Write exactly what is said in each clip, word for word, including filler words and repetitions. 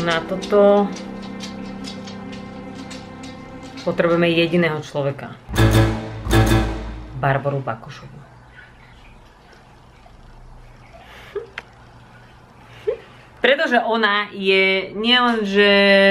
Na toto potrebujeme jediného človeka. Barboru Bakošovu. Pretože ona je nielenže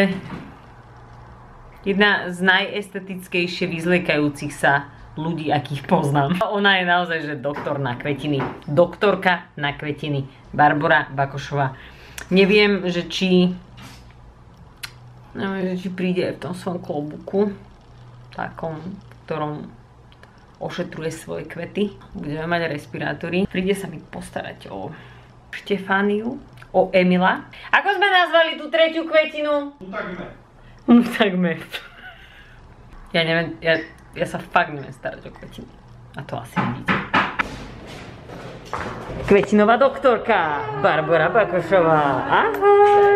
jedna z najestetickejšie vyzliekajúcich sa ľudí, akých poznám. Ona je naozaj, že doktor na kvetiny. Doktorka na kvetiny. Barbora Bakošová. Neviem, že či... Neviem, že či príde v tom svojom klobuku. Takom, v ktorom ošetruje svoje kvety. Budeme mať respirátory. Príde sa mi postarať o Štefániu, o Emila. Ako sme nazvali tú tretiu kvetinu? Takmer. Takmer. Ja neviem, ja, ja sa fakt neviem starať o kvetiny. A to asi vidíte. Kvetinová doktorka Barbora Bakošová. Ahoj.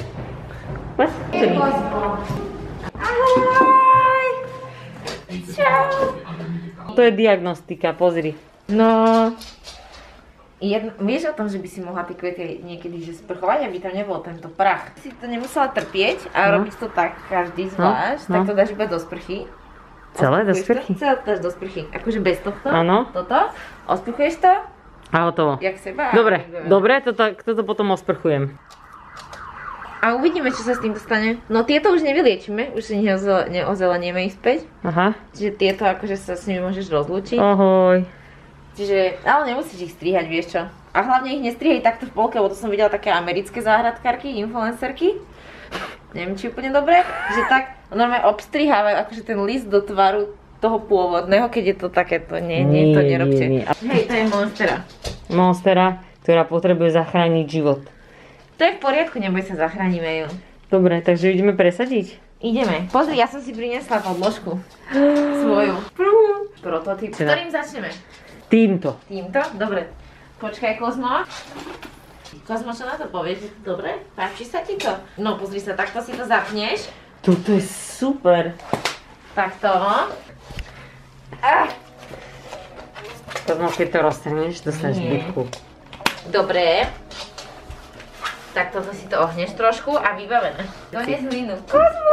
Ahoj. Čau. To je diagnostika, pozri. No... Jedno, vieš o tom, že by si mohla tie kvety niekedy že sprchovať, aby tam nebol tento prach? Si to nemusela trpieť a no. robíš to tak každý zvlášť, no, tak to dáš iba do sprchy. Celé do sprchy? Celé to dáš do sprchy, akože bez tohto, ano. Toto, osprchuješ to a hotovo. Jak seba. Dobre, dobre, toto, toto potom osprchujem. A uvidíme, čo sa s týmto stane. No tieto už nevyliečíme, už si neozelenieme ich späť. Aha. Čiže tieto akože sa s nimi môžeš rozlúčiť. Ahoj. Čiže, ale nemusíš ich strihať, vieš čo. A hlavne ich nestrihaj takto v polke, lebo to som videla také americké záhradkárky, influencerky. Neviem, či úplne dobre. Že tak normálne obstrihávajú akože ten list do tvaru toho pôvodného, keď je to takéto. Nie, nie, to nerobte. Nie, nie. Hej, to je Monstera. Monstera, ktorá potrebuje zachrániť život. To je v poriadku, neboj sa, zachránime ju. Dobre, takže ideme presadiť? Ideme. Pozri, ja som si priniesla podložku. Svoju. Prvú. Prototyp. Ktorým začneme? Týmto. Týmto? Dobre. Počkaj, Kozmo. Kozmo, čo na to povieš? Dobre? Páči sa ti to? No, pozri sa, takto si to zapneš. Toto je super. Takto. Ah. Kozmo, keď to roztrhneš, dostaneš bitku. Dobre. Tak toto si to ohneš trošku a vybavené. Donies hlinu. Kozmo!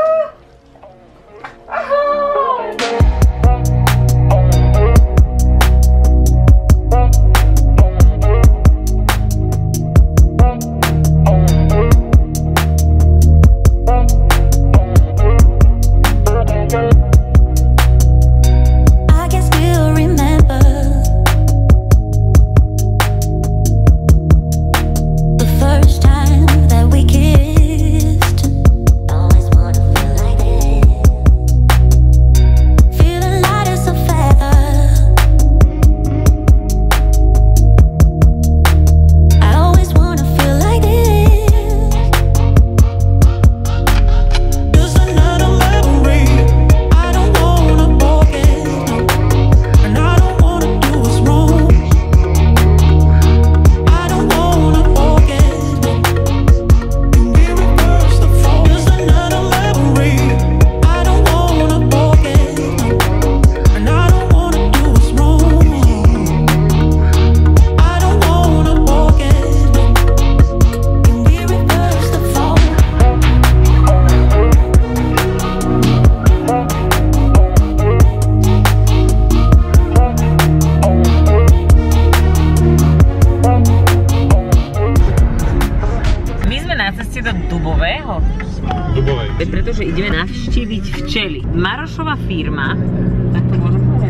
Ahoj! Pretože ideme navštíviť včely. Marošová firma, tak to môžem povedať?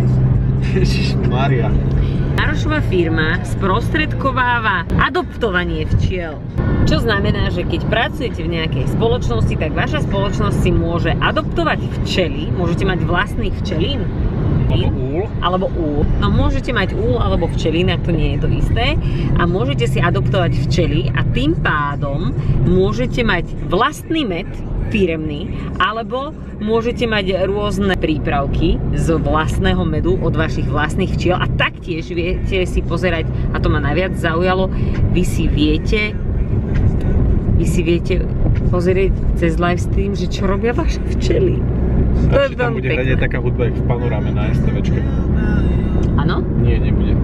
Ježišmária. Marošová firma sprostredkováva adoptovanie včiel. Čo znamená, že keď pracujete v nejakej spoločnosti, tak vaša spoločnosť si môže adoptovať včely. Môžete mať vlastných včelín. Alebo úl. Alebo úl. No môžete mať úl alebo včelín, ak to nie je to isté. A môžete si adoptovať včely a tým pádom môžete mať vlastný med, firemný, alebo môžete mať rôzne prípravky z vlastného medu od vašich vlastných včiel a taktiež viete si pozerať, a to ma najviac zaujalo, vy si viete vy si viete pozrieť cez livestream, že čo robia vaše včely. To je tam bude hrať taká hudba, jak v panoráme na STVčke. Áno? Nie, nebude.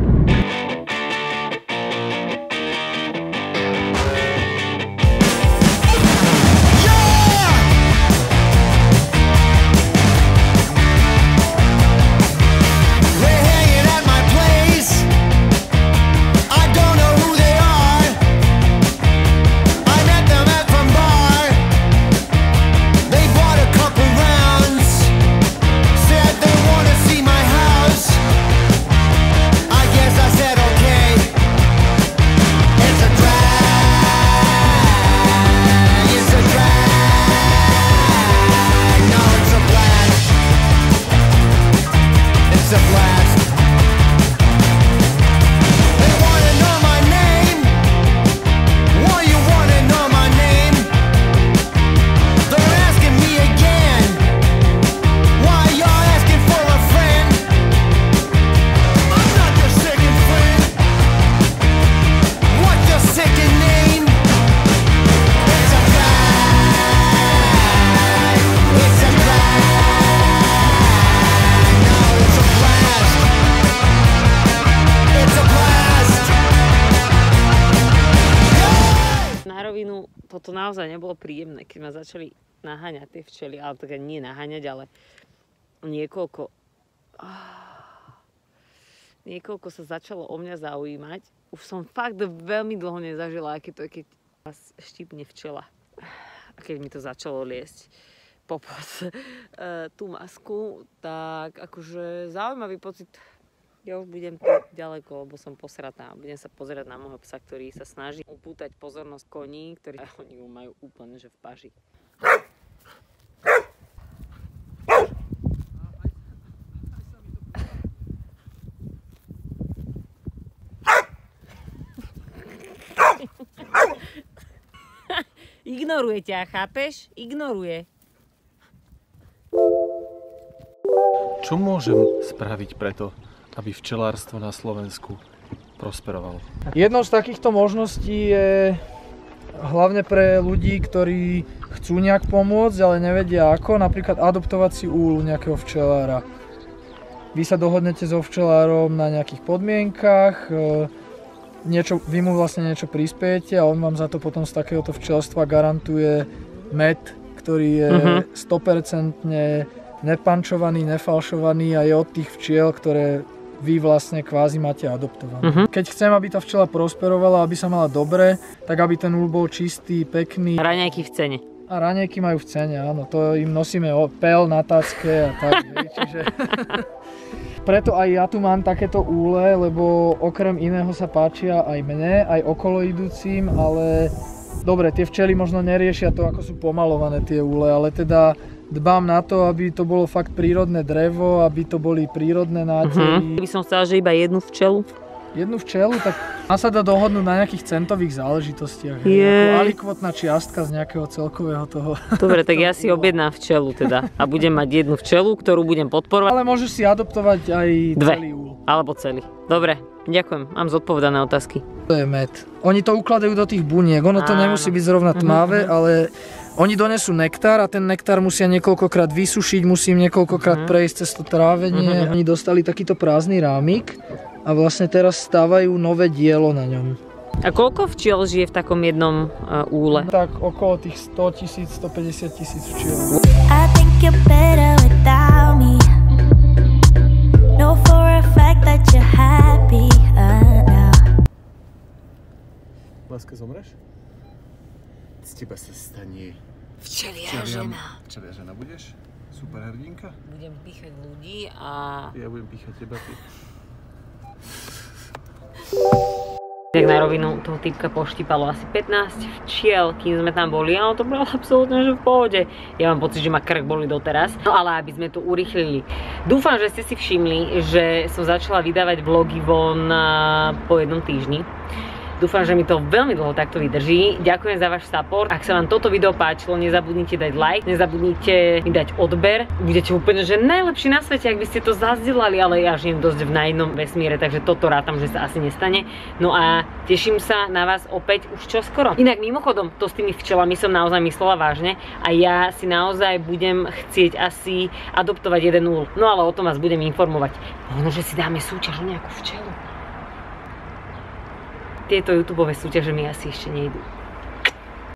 Na rovinu, toto naozaj nebolo príjemné, keď ma začali naháňať tie včely, ale tak nie naháňať, ale niekoľko niekoľko sa začalo o mňa zaujímať. Už som fakt veľmi dlho nezažila, aké to je, keď vás štípne včela. A keď mi to začalo liesť popod tú masku, tak akože zaujímavý pocit. Ja už budem tu ďaleko, lebo som posratá. Budem sa pozerať na môjho psa, ktorý sa snaží upútať pozornosť koní, ktorí oni ju majú úplne že v paži. Ignoruje ťa, chápeš? Ignoruje. Čo môžem spraviť preto, aby včelárstvo na Slovensku prosperovalo? Jednou z takýchto možností je hlavne pre ľudí, ktorí chcú nejak pomôcť, ale nevedia ako, napríklad adoptovať si úlu nejakého včelára. Vy sa dohodnete so včelárom na nejakých podmienkach, niečo, vy mu vlastne niečo prispiejete a on vám za to potom z takéhoto včelstva garantuje med, ktorý je uh-huh. sto percent nepančovaný, nefalšovaný a je od tých včiel, ktoré vy vlastne kvázi máte adoptované. Uh-huh. Keď chcem, aby tá včela prosperovala, aby sa mala dobre, tak aby ten úl bol čistý, pekný. Raňajky v cene. A raňajky majú v cene, áno. To im nosíme pel na tacke a tak. Čiže... Preto aj ja tu mám takéto úle, lebo okrem iného sa páčia aj mne, aj okoloidúcim, ale dobre, tie včely možno neriešia to, ako sú pomalované tie úle, ale teda dbám na to, aby to bolo fakt prírodné drevo, aby to boli prírodné nátery. Uh-huh. By som chcela, že iba jednu včelu. Jednu včelu, tak má sa dá dohodnúť na nejakých centových záležitostiach. Ako alikvotná čiastka z nejakého celkového toho. Dobre, tak ja si objednám včelu teda a budem mať jednu včelu, ktorú budem podporovať. Ale môžeš si adoptovať aj Dve. celý úl. Alebo celý. Dobre, ďakujem, mám zodpovedané otázky. To je med. Oni to ukladajú do tých buniek, ono to Áno. nemusí byť zrovna tmavé, uh-huh. ale oni donesú nektár a ten nektár musia niekoľkokrát vysušiť, musím niekoľkokrát uh-huh. prejsť cez to trávenie. Uh-huh. Oni dostali takýto prázdny rámik a vlastne teraz stávajú nové dielo na ňom. A koľko včiel žije v takom jednom uh, úle? Tak okolo tých sto tisíc, stopäťdesiat tisíc včiel. I think you're better without me. Know for a fact that you're happy uh, now. Láska, zomreš? Z teba sa stane Včelia žena. Včelia žena budeš? Super hrdinka? Budem píchať ľudí a... Ja budem píchať teba, ty. Tak na rovinu toho typka poštípalo asi pätnásť včiel, kým sme tam boli, ale to bolo absolútne že v pohode. Ja mám pocit, že ma krk boli doteraz, no ale aby sme to urýchlili. Dúfam, že ste si všimli, že som začala vydávať vlogy von po jednom týždni. Dúfam, že mi to veľmi dlho takto vydrží. Ďakujem za váš support. Ak sa vám toto video páčilo, nezabudnite dať like, nezabudnite mi dať odber. Budete úplne že najlepší na svete, ak by ste to zazdieľali, ale ja žijem dosť v najnom vesmíre, takže toto rátam, že sa asi nestane. No a teším sa na vás opäť už čoskoro. Inak mimochodom, to s tými včelami som naozaj myslela vážne a ja si naozaj budem chcieť asi adoptovať jeden úl. No ale o tom vás budem informovať. Možno, že si dáme súťaž o nejakú včelu. Tieto YouTubeové súťaže mi asi ešte nejdú.